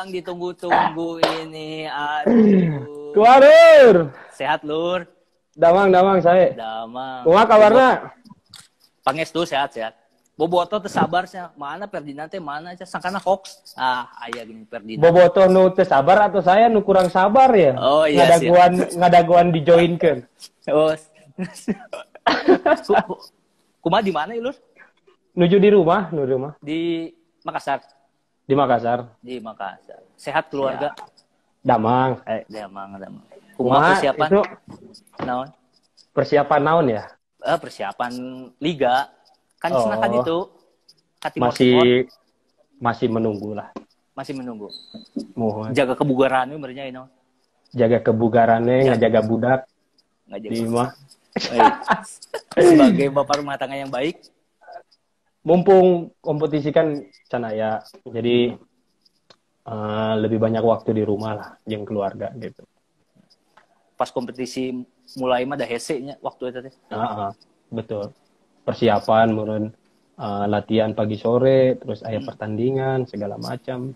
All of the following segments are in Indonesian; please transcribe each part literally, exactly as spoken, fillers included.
yang ditunggu-tunggu ini. Aduh. Kuarur. Sehat, Lur? Damang, damang saya. Damang. Kumaha kabarna? Pangestu sehat-sehat. Boboto teh sabar nya. Mana Ferdinand teh mana aja sangkana hoax. Ah, aya gini Ferdinand. Boboto nu teu sabar atau saya nu kurang sabar ya? Oh iya sih. Ngadaguan ngadaguan dijoinkeun. Oh. Kumaha di mana, Lur? Nuju di rumah, nuju di rumah. Di Makassar. Di Makassar. Di Makassar. Sehat keluarga? Damang. Eh, damang, damang. Kumaha Kumaha persiapan? itu Naon? persiapan naon ya? Eh, persiapan liga. Kan Oh. cenah kan itu. Katimor Masih Sport. masih menunggu lah. Masih menunggu. Mohon. Jaga kebugaran we benernya ini. Jaga kebugarannya, ngajaga budak. Nggak Di mah. Sebagai bapak rumah tangga yang baik. Mumpung kompetisi kan canaya, jadi uh, lebih banyak waktu di rumah lah, yang keluarga gitu. Pas kompetisi mulai mah dah hese-nya waktu itu teh. Uh, uh, betul. Persiapan, meureun uh, latihan pagi sore, terus aya Hmm. pertandingan segala macam.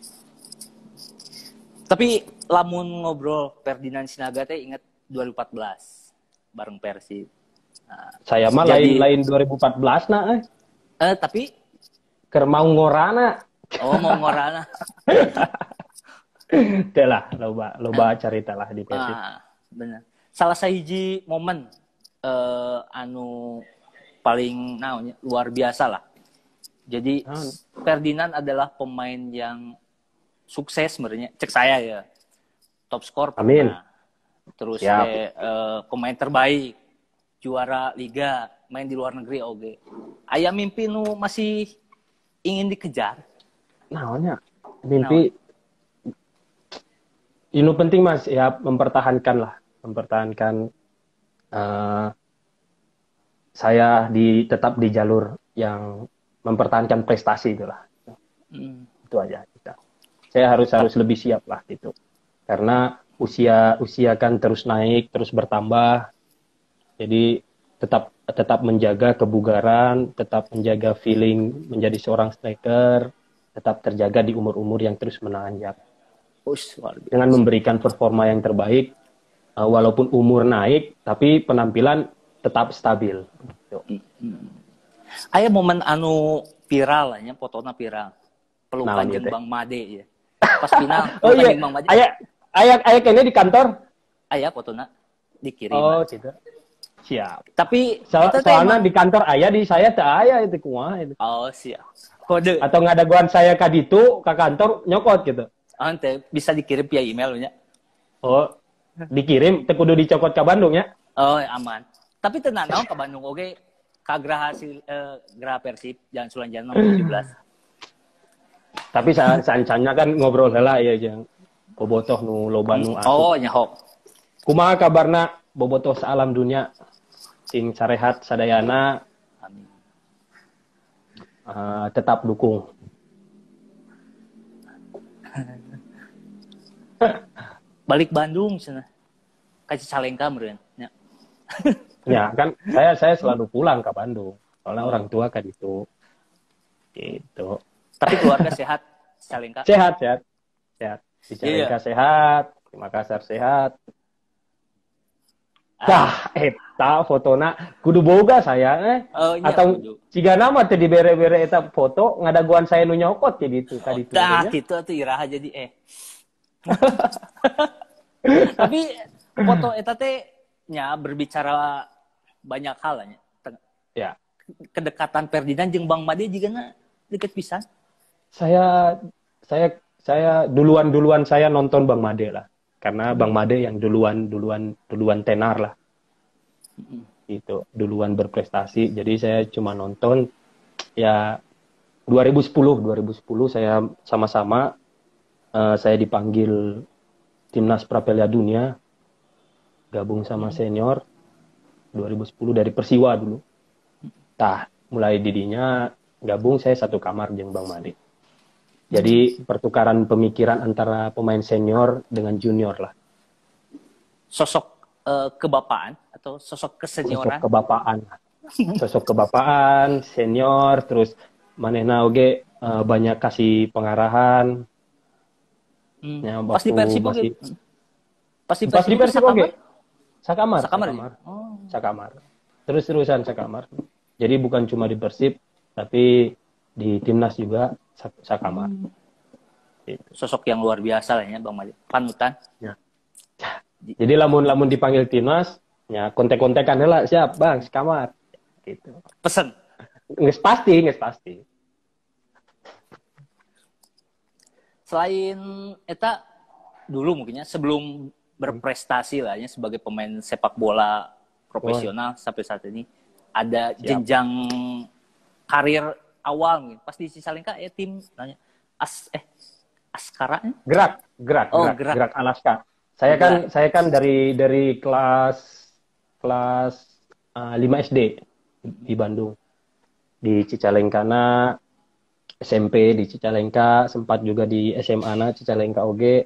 Tapi lamun ngobrol Ferdinand Sinaga teh inget dua ribu empat belas bareng Persib. Nah, Saya mah jadi- lain-lain dua ribu empat belas nah, eh. eh tapi Keur mau ngorana. oh mau ngorana. Teh lah, loba loba carita lah di Persib. Ah, bener. Salah sahiji momen eh, anu paling naonnya luar biasa lah. Jadi Ah. Ferdinand adalah pemain yang sukses sebenarnya. Cek saya ya. Top skor pernah. Amin. Terus Siap. eh, eh, pemain terbaik, juara liga, main di luar negeri oke. Aya mimpi nu masih ingin dikejar. Naonnya mimpi ini penting mas ya mempertahankan lah mempertahankan uh, saya di tetap di jalur yang mempertahankan prestasi itulah Hmm. itu aja kita saya harus harus lebih siap lah gitu karena usia usia kan terus naik terus bertambah jadi tetap tetap menjaga kebugaran tetap menjaga feeling menjadi seorang striker tetap terjaga di umur-umur yang terus menanjak Ush, luar biasa. dengan memberikan performa yang terbaik uh, walaupun umur naik tapi penampilan tetap stabil. Aya momen anu viral lah nya, fotona viral. Pelukan Naon ieu jeung teh? Bang Made ya. Pas final, Oh pelukan iya, jeung Bang Made. aya aya aya kene di kantor. Aya fotona dikirim. Oh, gitu. Siap. Tapi So, eta teh soalnya emang- di kantor aya di saya teu aya itu kumaha itu. oh siap. Kode Atau ngadaguan saya ka ditu ka kantor nyokot gitu. ante bisa dikirim via email nya. Oh, dikirim teu kudu dicokot ka Bandung ya. Oh, aman. Tapi tenan naon ka Bandung oge ka Graha hasil eh, Graha Persib Jalan Sulanjana nomor tujuh belas. Tapi sa sancanya kan ngobrol heula ya jeung bobotoh nu loba nu asup. Oh, nyahok. Kumaha kabarna bobotoh saalam dunia sing sarehat sadayana Amin. uh, tetap dukung. Balik Bandung cenah. Ka Cicalengka meureun nya. Ya kan saya saya selalu pulang ke Bandung. Soalnya orang tua kan itu. Gitu. Tapi keluarga sehat Cicalengka. Sehat, sehat. Sehat. Di Iya. Cicalengka sehat, di Makassar sehat. Ah, Tah, eta fotona kudu boga saya eh. oh, iya, Atau kudu. ciga nama teh dibere-bere eta foto ngadaguan saya nu nyokot jadi itu tadi itu. Dah, gitu atuh iraha jadi eh. Tapi foto eta teh nya berbicara banyak hal nya. Te- Ya. Kedekatan Ferdinand jeung Bang Made jigana deket pisan. Saya saya saya duluan-duluan saya nonton Bang Made lah. Karena Bang Made yang duluan duluan duluan tenar lah. Itu duluan berprestasi. Jadi saya cuma nonton ya dua ribu sepuluh saya sama-sama uh, saya dipanggil Timnas Prapelia Dunia gabung sama senior dua ribu sepuluh dari Persiwa dulu. Tah, mulai didinya gabung saya satu kamar jeung Bang Made. Jadi pertukaran pemikiran antara pemain senior dengan junior lah. Sosok eh, kebapaan atau sosok Sosok kesenioran. kebapaan. Sosok kebapaan, senior, terus manehna oge uh, banyak kasih pengarahan. Hmm. Ya, Pas di waktu Persib oke. masih Pas di pas di Persib Persib oke. Sakamar, Sakamar. sakamar. Oh. Sakamar. Terus-terusan sakamar. Jadi bukan cuma di Persib, tapi di timnas juga sak- sakamar. Hmm. Gitu. Sosok yang luar biasa lah ya Bang Made. Panutan. Ya. Jadi lamun-lamun dipanggil timnas, ya kontek-kontekan lah siap bang sekamar. Gitu. Pesen. Nggak pasti, nggak pasti. Selain eta dulu mungkinnya sebelum berprestasi lah ya sebagai pemain sepak bola profesional oh. sampai saat ini ada siap. Jenjang karir awal mungkin pas di Cicalengka ya tim nanya as eh Askara eh? gerak gerak oh, gerak, gerak gerak Alaska. Saya gerak. kan saya kan dari dari kelas kelas uh, lima S D di Bandung. Di Cicalengkana S M P di Cicalengka, sempat juga di S M A na Cicalengka oge.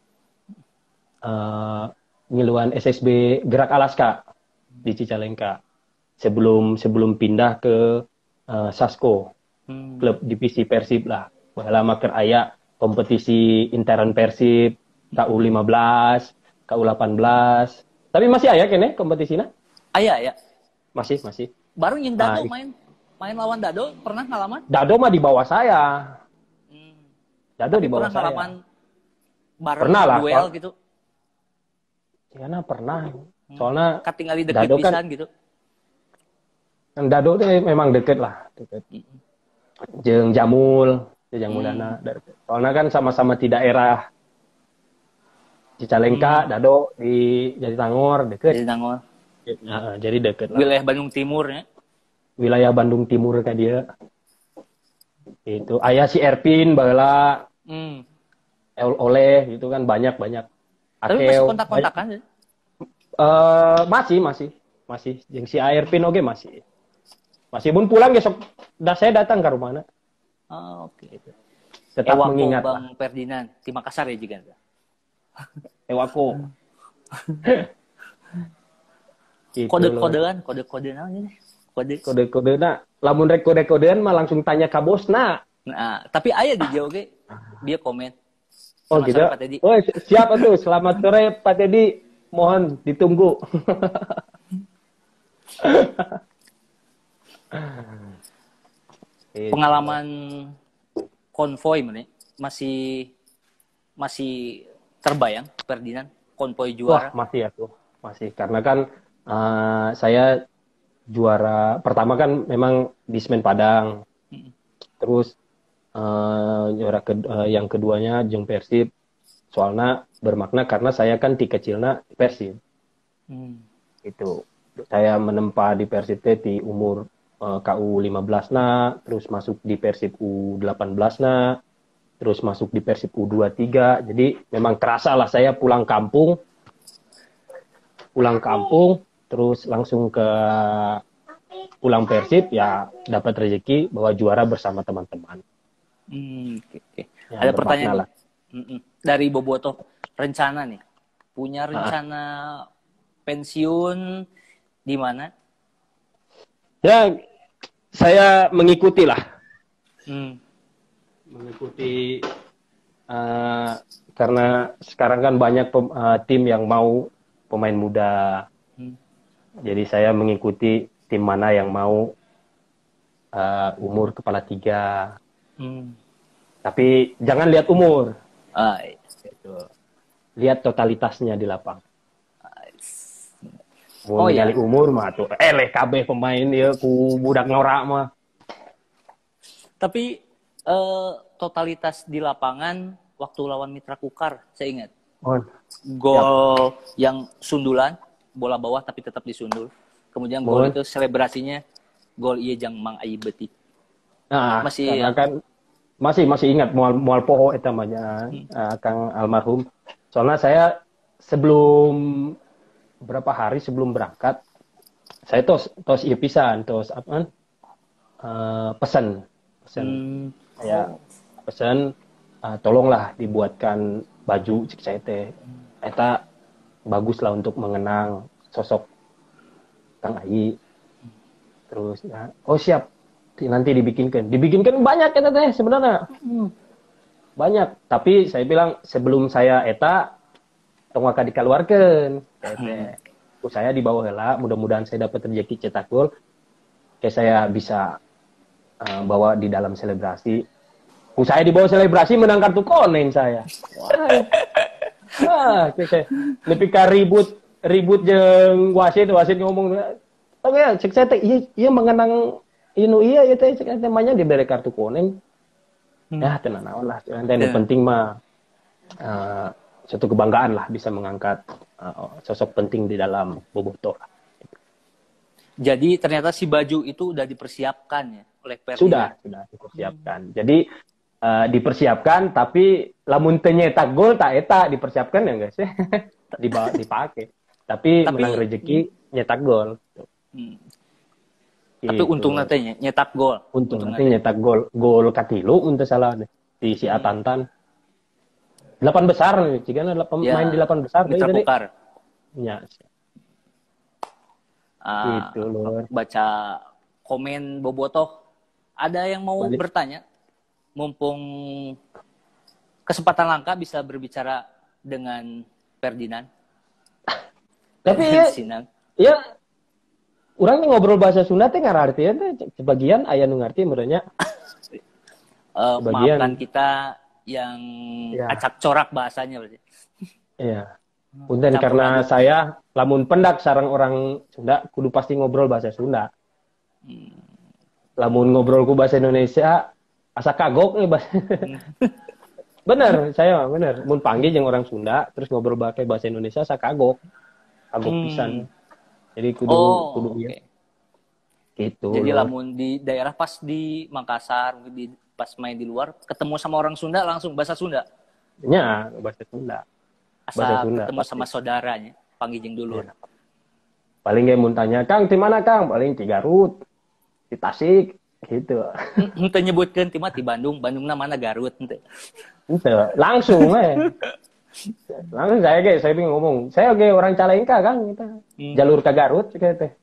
Uh, ngiluan S S B Gerak Alaska di Cicalengka. Sebelum sebelum pindah ke uh, Sasko, hmm. klub divisi Persib lah. Baheula mah keur aya kompetisi intern Persib K U lima belas, K U delapan belas. Tapi masih aya kene kompetisinya? Aya ya. Masih, masih. Baru yang Dado nah, main main lawan Dado pernah ngalaman? Dado mah di bawah saya. Hmm. Dado Tapi di bawah pernah saya. Ngalaman bareng pernah lah, duel Pak. Gitu. Ya nah pernah. Soalnya katingali deket Dado pisan kan, gitu. Kan Dado tuh memang deket lah, deket. Hmm. Jeung Jamul, jeung Jamulana. Hmm. Soalnya kan sama-sama di daerah Cicalengka, hmm. Dado di Jatinangor deket. Jatinangor. Nah, jadi deket lah. Wilayah Bandung Timur ya. Wilayah Bandung Timur kan dia. Itu ayah si Erpin baheula. Hmm. Oleh gitu kan banyak-banyak. Tapi masih kontak-kontakan ya? Uh, masih, masih. Masih. Yang si Erpin oge masih. Masih pun pulang besok dah saya datang ke rumahnya. Oh, oke. Okay. Tetap Ewako mengingat Bang lah. Ferdinand di Makassar ya juga. Ewako. Gitu kode-kodean, kode-kode namanya. Kode kode-kode na. Lamun rek kode-kodean mah langsung tanya ka bosna. Nah, tapi aya di dia oke. Dia komen. Oh gitu. Oh, siap atuh. Selamat sore Pak Teddy. Mohon ditunggu. Pengalaman konvoy mana? Masih masih terbayang Ferdinand konvoy juara? Wah, masih ya tuh. Masih karena kan Uh, saya juara pertama kan memang di Semen Padang, hmm. terus uh, juara ke, uh, yang keduanya jeung Persib, soalnya bermakna karena saya kan di kecilna Persib, hmm. itu saya menempa di Persib di umur uh, K U lima belas na, terus masuk di Persib U delapan belas na, terus masuk di Persib U dua puluh tiga, jadi memang terasa lah saya pulang kampung, pulang kampung. Terus langsung ke pulang Persib ya dapat rezeki bawa juara bersama teman-teman. Hmm, okay, okay. Ya, ada pertanyaan nih. Dari Boboto, rencana nih, punya rencana ah. pensiun di mana? Ya, saya mengikuti lah, hmm. mengikuti uh, karena sekarang kan banyak pem, uh, tim yang mau pemain muda. Hmm. Jadi saya mengikuti tim mana yang mau uh, umur kepala tiga. Hmm. Tapi jangan lihat umur. Ah, itu. Lihat totalitasnya di lapang. Mau oh, nyali ya. Umur mah tuh eleh kabeh pemain ya ku budak norak mah. Tapi uh, totalitas di lapangan waktu lawan Mitra Kukar, saya ingat. Oh. Gol ya. Yang sundulan bola bawah tapi tetap disundul. Kemudian gol itu selebrasinya gol ieu jang Mang Ayi Beuti. Nah, masih ya. Kan masih masih ingat mual mual poho eta mah hmm. uh, Kang almarhum. Soalnya saya sebelum berapa hari sebelum berangkat saya tos tos ieu pisan, tos apa? Uh, pesan. Pesan. Hmm. Ya, pesan uh, tolonglah dibuatkan baju cik saya teh. Eta bagus lah untuk mengenang sosok Kang Ayi. Terus ya, oh siap nanti dibikinkan dibikinkan banyak ya teh sebenarnya. Hmm. banyak. Tapi saya bilang sebelum saya eta tong waka dikeluarkan. Hmm. Saya di bawah hela, mudah-mudahan saya dapat rezeki cetak gol. Kayak saya bisa uh, bawa di dalam selebrasi. Saya di bawah selebrasi menang kartu kuning saya. Wah. Ah, kayak nepika ribut ribut jeung wasit, wasit ngomong, "Oh ya, cek saya teh iya iya mengenang inu iya ya teh cek temanya diberi kartu kuning." Hmm. Ya, tenang lah. Yang yeah. penting mah uh, suatu kebanggaan lah bisa mengangkat uh, sosok penting di dalam bobotoh. Jadi ternyata si baju itu udah dipersiapkan ya oleh Ferdinand. Sudah, sudah dipersiapkan. Hmm. Jadi uh, dipersiapkan tapi lamun teu nyetak gol tak eta dipersiapkan ya guys ya. dipakai. Tapi, tapi menang rezeki nyetak gol. Hmm. Tapi gitu. Untung nanti nyetak gol. Untung, untung nanti nyetak gol. Gol katilu untuk salah deh. Di si Atantan. Delapan besar nih. Jika ada ya, main di delapan besar. Mitra Pokar. Ya. Uh, gitu loh. Baca komen Bobotoh. Ada yang mau Balik. bertanya? Mumpung kesempatan langka bisa berbicara dengan Ferdinand. Tapi ya, ya orang ngobrol bahasa Sunda teh ngarartieun teh sebagian aya nu ngarti menurutnya. Uh, maafkan kita yang ya. acak corak bahasanya berarti. Iya. Punten karena saya lamun pendak sareng orang Sunda kudu pasti ngobrol bahasa Sunda. Hmm. Lamun ngobrol ku bahasa Indonesia asa kagok nih bahasa. Bener, saya bener. Mun panggil jeung orang Sunda terus ngobrol pakai bahasa Indonesia asa kagok. Kagok hmm. pisan. Jadi kudu oh, kudu okay. ya. Gitu. Jadi loh. Lamun di daerah pas di Makassar, di pas main di luar, ketemu sama orang Sunda langsung bahasa Sunda. Ya, bahasa Sunda. Asal bahasa Sunda, ketemu pasti. Sama saudaranya, panggijing dulu. Ya. Paling kayak mau tanya, "Kang, di mana Kang?" Paling di Garut, di Tasik, gitu. Ente nyebutkan di di Bandung, Bandungna mana Garut ente. Ente, langsung eh. Langsung saya kayak saya bingung ngomong. Saya oke orang Calengka, Kang, kita. Hmm. Jalur ke Garut kayak teh.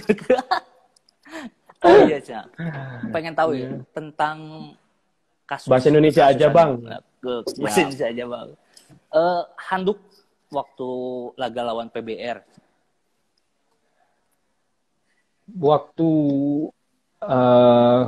Oh iya, Cak. Pengen tahu ya tentang kasus bahasa Indonesia kasus aja, Bang. Ke bahasa ya. Indonesia aja, Bang. Uh, handuk waktu laga lawan P B R. Waktu uh,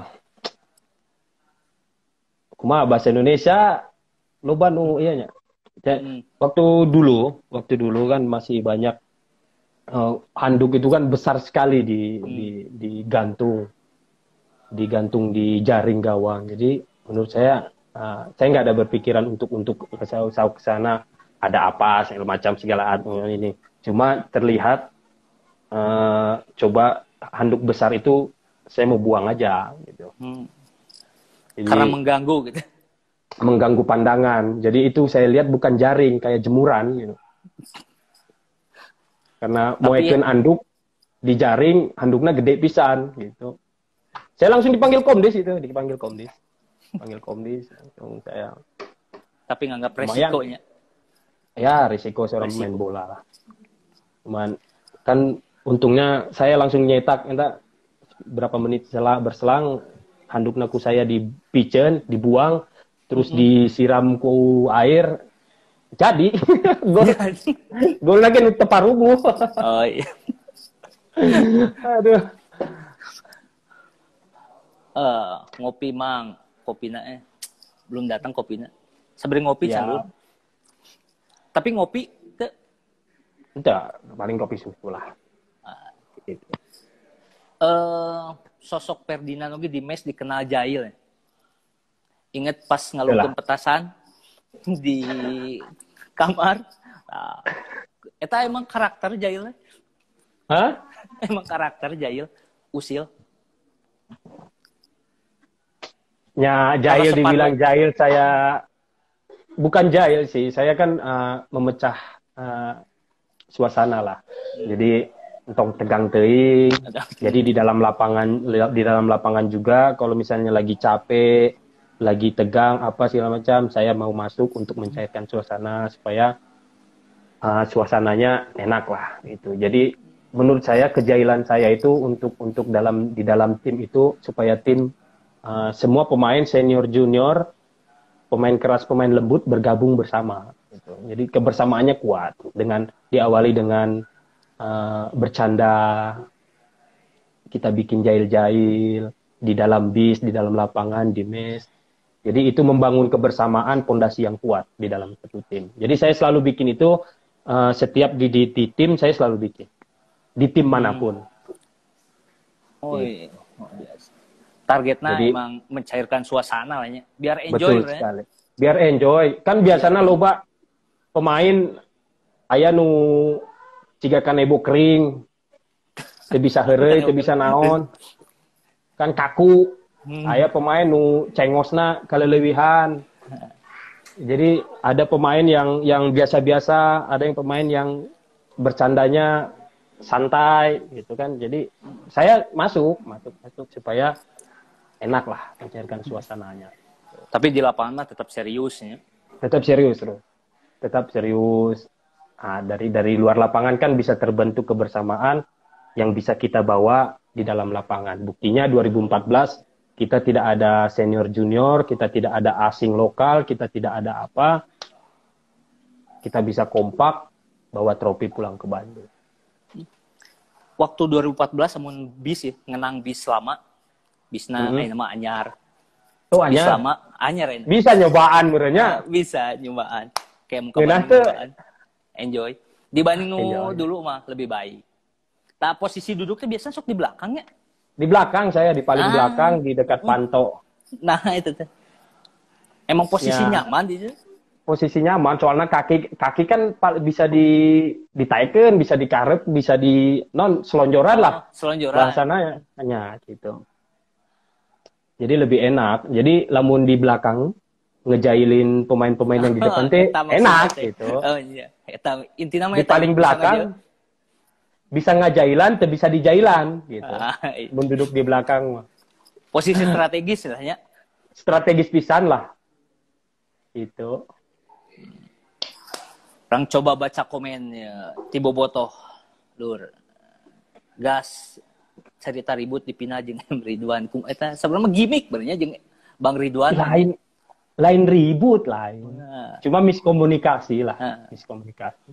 kumaha bahasa Indonesia loba nu ieu nya. Hmm. Waktu dulu, waktu dulu kan masih banyak Uh, handuk itu kan besar sekali di, hmm. di digantung digantung di jaring gawang. Jadi menurut saya uh, saya nggak ada berpikiran untuk untuk ke sana ada apa segala macam segala ini. Cuma terlihat uh, coba handuk besar itu saya mau buang aja gitu. Hmm. Jadi, karena mengganggu gitu. Mengganggu pandangan. Jadi itu saya lihat bukan jaring kayak jemuran gitu. Karena moekeun anduk di jaring, handuknya gede pisan gitu. Saya langsung dipanggil Komdis itu, dipanggil Komdis. Panggil Komdis langsung saya. Tapi nganggap resikonya. Ya, risiko seorang main bola lah. Cuman kan untungnya saya langsung nyetak entah berapa menit setelah berselang handuknya ku saya dipicen, dibuang, terus mm-hmm. disiram ku air. Jadi, gol gol lagi nu teparugu. Oh iya. Aduh. Uh, ngopi mang, kopina eh belum datang kopina. Sabari ngopi ya. Can. Tapi ngopi teu. Enggak, paling kopi susu lah. Uh, gitu. uh, sosok Ferdinand oge di mes dikenal jahil. Ya. Ingat pas ngalungkeun petasan di kamar. Nah, eta emang karakter jahil. Hah? Emang karakter jahil, usil. Ya, jahil dibilang jahil saya bukan jahil sih. Saya kan uh, memecah uh, suasana lah. Jadi entong tegang teuing. Jadi di dalam lapangan di dalam lapangan juga kalau misalnya lagi capek lagi tegang apa segala macam, saya mau masuk untuk mencairkan suasana supaya uh, suasananya enak lah gitu. Jadi menurut saya kejahilan saya itu untuk untuk dalam di dalam tim itu supaya tim uh, semua pemain senior junior pemain keras, pemain lembut bergabung bersama. Gitu. Jadi kebersamaannya kuat dengan diawali dengan uh, bercanda, kita bikin jail-jail di dalam bis, di dalam lapangan, di mes. Jadi itu membangun kebersamaan, pondasi yang kuat di dalam satu tim. Jadi saya selalu bikin itu uh, setiap di, di, di tim saya selalu bikin di tim manapun. Oh iya. Oh, biasa. Targetnya Jadi, emang mencairkan suasana lah ya. Biar enjoy. Betul ya. sekali. Biar enjoy. Kan biasanya loba pemain aya nu ciga kanebo kering, teu bisa heureuy, teu bisa naon. Kan kaku. Hmm. Aya pemain nu cengosna kaleulewihan. Jadi ada pemain yang yang biasa-biasa, ada yang pemain yang bercandanya santai gitu kan. Jadi saya masuk, masuk, masuk supaya enak lah mencairkan suasananya. Tapi di lapangan mah tetap serius ya. Tetap serius, bro. Tetap serius. Nah, dari dari luar lapangan kan bisa terbentuk kebersamaan yang bisa kita bawa di dalam lapangan. Buktinya dua ribu empat belas kita tidak ada senior junior, kita tidak ada asing lokal, kita tidak ada apa. Kita bisa kompak bawa trofi pulang ke Bandung. Waktu dua ribu empat belas amun bis ya, ngenang bis lama. Bisna mm-hmm. nama anyar. Oh, anyar. Bis lama anyar ini. Bisa nyobaan berenya. Bisa nyobaan. Kayak muka nyobaan. Enjoy. Dibanding nu dulu mah lebih baik. Nah, posisi duduknya biasanya sok di belakang ya? Di belakang saya, di paling ah. belakang, di dekat panto. Nah, itu tuh. Emang posisi ya. Nyaman di situ? Posisi nyaman, soalnya kaki kaki kan bisa di ditaikeun, bisa dikarep, bisa di non selonjoran oh, lah. Selonjoran. Bahasanya hanya gitu. Jadi lebih enak. Jadi lamun di belakang ngejailin pemain-pemain yang di depan teh enak gitu. Oh iya. Eta intina mah di paling belakang bisa ngajailan, teu bisa dijailan gitu. Ah, iya. Menduduk di belakang. Posisi strategis lah ya. Strategis pisan lah. Itu. Orang coba baca komennya Tibo Botoh. Lur. Gas cerita ribut di Pina jeung Ridwan kum eta sebenarnya gimmick benernya jeung Bang Ridwan lain lain ribut lain nah. Cuma miskomunikasi lah nah. miskomunikasi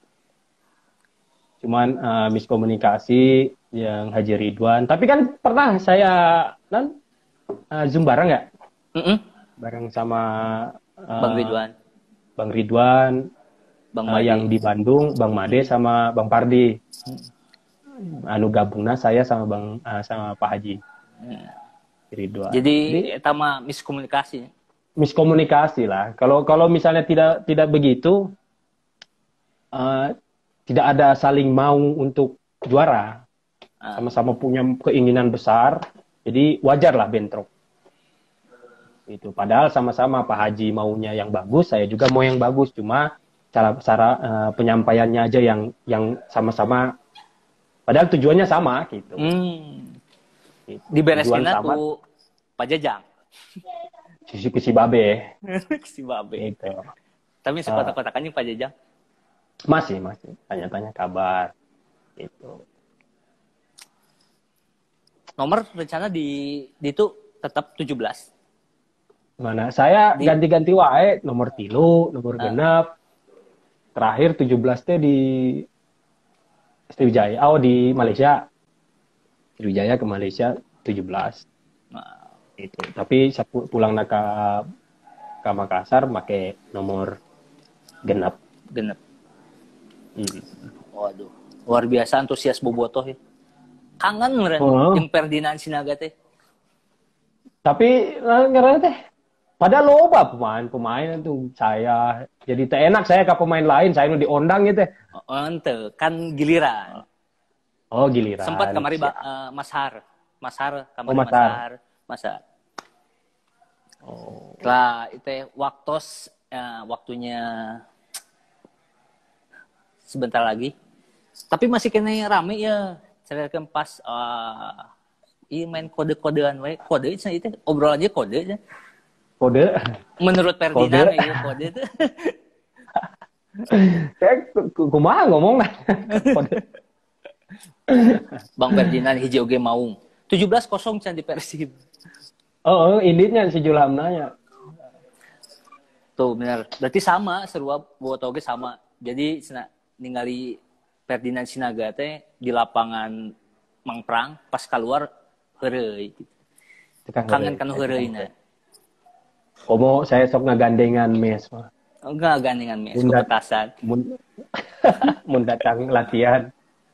cuman uh, miskomunikasi yang Haji Ridwan tapi kan pernah saya nan uh, zoom bareng nggak mm-mm. bareng sama uh, Bang Ridwan Bang Ridwan Bang uh, yang di Bandung Bang Made sama Bang Pardi hmm. anu gabungna saya sama Bang uh, sama Pak Haji. Hmm. Ridwan. Jadi eta mah miskomunikasi. Miskomunikasi lah. Kalau kalau misalnya tidak tidak begitu uh, tidak ada saling mau untuk juara. Ah. Sama-sama punya keinginan besar. Jadi wajar lah bentrok. Itu padahal sama-sama Pak Haji maunya yang bagus, saya juga mau yang bagus, cuma cara cara uh, penyampaiannya aja yang yang sama-sama padahal tujuannya sama gitu. Hmm. Dibereskin tuh Pak Jajang. Sisi ke si Babe. Ke si Babe. Gitu. Tapi sekotak-kotakannya Pak Jajang? Masih, masih. Tanya-tanya kabar. Gitu. Nomor rencana di, di itu tetap tujuh belas? Mana? Saya di... ganti-ganti wae. Nomor tilu, nomor nah. genap. Terakhir tujuh belas teh di Sriwijaya, oh di Malaysia. Sriwijaya ke Malaysia tujuh belas. Nah, itu. Tapi pulang ke ke Makassar pakai nomor genap. Genap. Hmm. Waduh, luar biasa antusias Bobotoh ya. Kangen meren oh. Yang Ferdinand Sinaga teh. Tapi ngerana teh pada loba pemain-pemain itu saya jadi teh enak saya ke pemain lain, saya nu diondang gitu. Oh, ente kan giliran. Oh, giliran. Sempat kemari uh, Mas Har. Mas Har kemari oh, Mas Har. Mas Har. Oh. Lah itu waktos uh, waktunya sebentar lagi. Tapi masih kena rame ya. Ceritakan pas uh, iya main kode-kodean we. Kode itu itu obrolannya kode aja. Kode. Menurut Ferdinand ya kode itu. Kayak kumaha ngomong lah. Bang Ferdinand hijau ge maung. tujuh belas kosong can di Persib. Oh, oh inditnya si Julham nanya. Tuh benar. Berarti sama serupa bobotoh ge sama. Jadi sena, ningali Ferdinand Sinaga teh di lapangan Mangprang pas keluar heureuy gitu. Kangen kanu heureuy-na. Komo saya sok ngagandengan mes mah. Enggak gandengan mes Mun ku dat- petasan. Mun, mun datang latihan.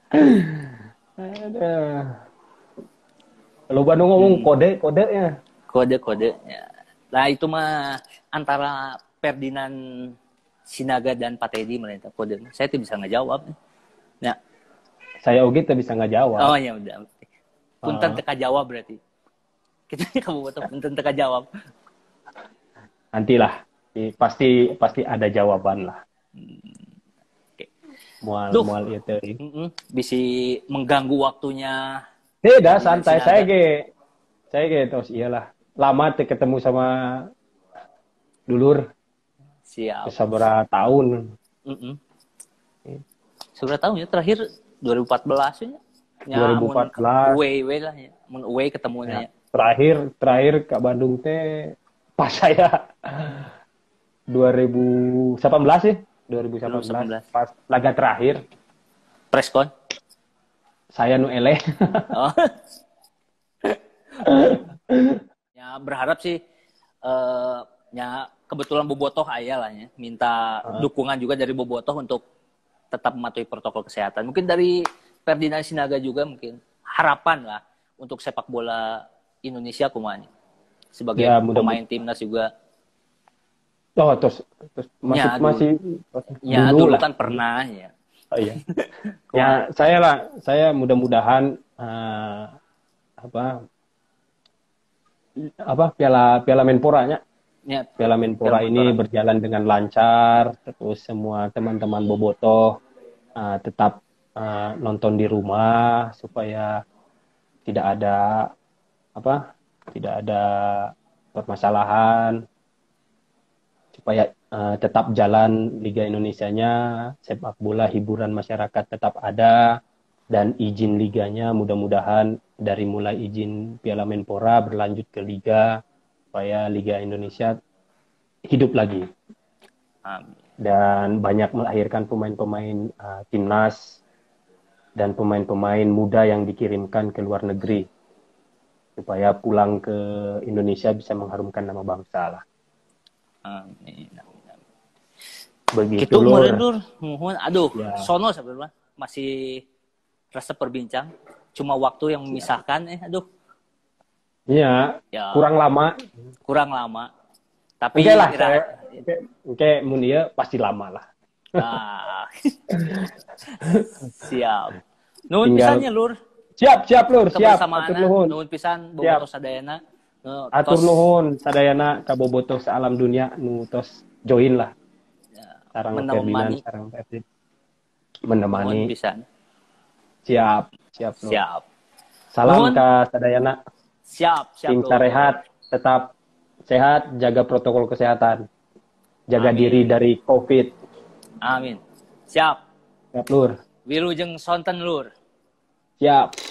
Aduh. Lu Bandung ngomong Hmm. kode kode ya. Kode-kode. Ya. Nah itu mah antara Ferdinand Sinaga dan Pak Teddy mereka kode. Saya tuh bisa ngejawab. Ya. Saya oge teu bisa ngajawab. Oh ya udah. Punten Ah. teka jawab berarti. Kita kamu betul punten teka jawab. Nantilah. I- Pasti pasti ada jawaban lah. Oke. Mual Duh. mual ieu teh. Mm-mm. Bisa mengganggu waktunya. Tidak, Ferdinand santai. Sinaga. Saya ge saya ge terus iyalah. Lama teh ketemu sama dulur Siap. sabaraha tahun. Mm-mm. Seberapa tahun ya terakhir dua ribu empat belas ya. Ya, dua ribu empat belas. Mun away lah ya. Mun away ketemunya ya. Terakhir terakhir ke Bandung teh pas saya dua ribu delapan belas sih, dua ribu delapan belas dua ribu delapan belas. pas laga terakhir Preskon. saya nu eleh. Oh. Ya berharap sih eh ya kebetulan Bobotoh aya lah ya. Minta Uh. dukungan juga dari Bobotoh untuk tetap mematuhi protokol kesehatan. Mungkin dari Ferdinand Sinaga juga mungkin harapan lah untuk sepak bola Indonesia kumaha nih. Sebagai Ya, mudah- pemain timnas juga. Oh, terus terus masih Ya, dulu. masih Ya dulu dulu lah. kan pernah ya. Oh, iya. Ya, saya lah, saya mudah-mudahan eh, apa apa Piala Piala Menpora-nya Ya, Piala Menpora Piala ini Menpora. berjalan dengan lancar, terus semua teman-teman Bobotoh uh, tetap uh, nonton di rumah supaya tidak ada apa, tidak ada permasalahan, supaya uh, tetap jalan Liga Indonesianya, sepak bola hiburan masyarakat tetap ada, dan izin liganya mudah-mudahan dari mulai izin Piala Menpora berlanjut ke Liga, supaya Liga Indonesia hidup lagi Amin. dan banyak melahirkan pemain-pemain uh, timnas dan pemain-pemain muda yang dikirimkan ke luar negeri supaya pulang ke Indonesia bisa mengharumkan nama bangsa lah. Amin. Begitu Gitu Lur. kemarin Lur. Mohon aduh, Ya. sono sebenarnya masih rasa perbincang. Cuma waktu yang memisahkan eh aduh. Iya, Ya. kurang lama. Kurang lama. Tapi Oke lah, kira- saya, oke, oke, mun ieu pasti lama lah. Ah. Siap. Nuhun Tinggal- pisannya Lur. Siap, siap Lur, siap. Kebersamaana. Atur nuhun. Nuhun pisan Siap. Bobotoh sadayana. Nu Atur tos- nuhun sadayana ka Bobotoh saalam dunia nu tos join lah. Sarang menemani. Ferdinand, sarang Ferdinand. Nuhun Menemani. pisan. Siap, siap Lur. Siap. Salam Nuhun. ka sadayana. Siap, siap. Tim Lur. Sarehat tetap sehat, jaga protokol kesehatan. Jaga Amin. diri dari Covid. Amin. Siap. Siap Lur. Wilujeng sonten Lur. Siap.